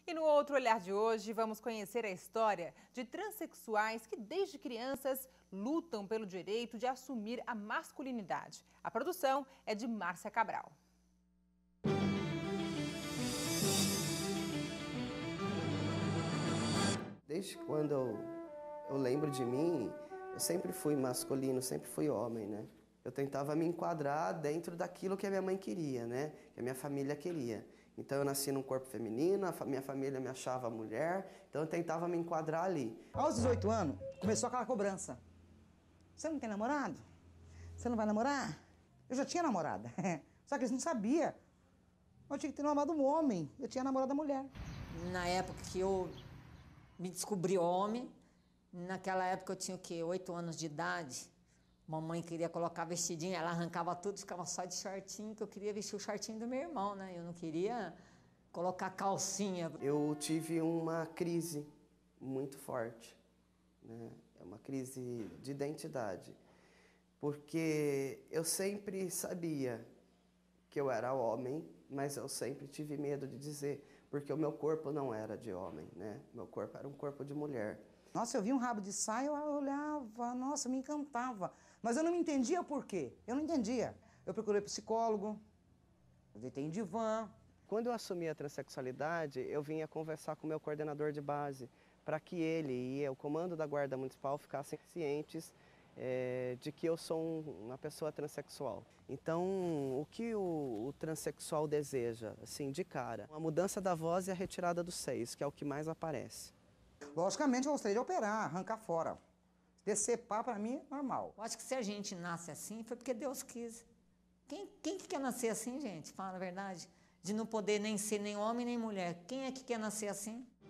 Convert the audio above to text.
E no Outro Olhar de hoje, vamos conhecer a história de transexuais que, desde crianças, lutam pelo direito de assumir a masculinidade. A produção é de Márcia Cabral. Desde quando eu lembro de mim, eu sempre fui masculino, sempre fui homem, né? Eu tentava me enquadrar dentro daquilo que a minha mãe queria, né? Que a minha família queria. Então eu nasci num corpo feminino, minha família me achava mulher, então eu tentava me enquadrar ali. Aos 18 anos, começou aquela cobrança. Você não tem namorado? Você não vai namorar? Eu já tinha namorada, só que eles não sabiam. Eu tinha que ter namorado um homem, eu tinha namorado a mulher. Na época que eu me descobri homem, naquela época eu tinha o quê? 8 anos de idade. Mamãe queria colocar vestidinho, ela arrancava tudo, ficava só de shortinho, que eu queria vestir o shortinho do meu irmão, né? Eu não queria colocar calcinha. Eu tive uma crise muito forte, né? É uma crise de identidade, porque eu sempre sabia que eu era homem, mas eu sempre tive medo de dizer, porque o meu corpo não era de homem, né? Meu corpo era um corpo de mulher. Nossa, eu vi um rabo de saia, eu olhava, nossa, me encantava. Mas eu não me entendia por quê. Eu não entendia. Eu procurei psicólogo, eu deitei em divã. Quando eu assumi a transexualidade, eu vinha conversar com o meu coordenador de base, para que ele e o comando da Guarda Municipal ficassem cientes de que eu sou uma pessoa transexual. Então, o que o transexual deseja, assim, de cara? A mudança da voz e a retirada dos seios, que é o que mais aparece. Logicamente, eu gostaria de operar, arrancar fora. Decepar, para mim, é normal. Eu acho que se a gente nasce assim, foi porque Deus quis. Quem que quer nascer assim, gente? Fala a verdade. De não poder nem ser nem homem nem mulher. Quem é que quer nascer assim?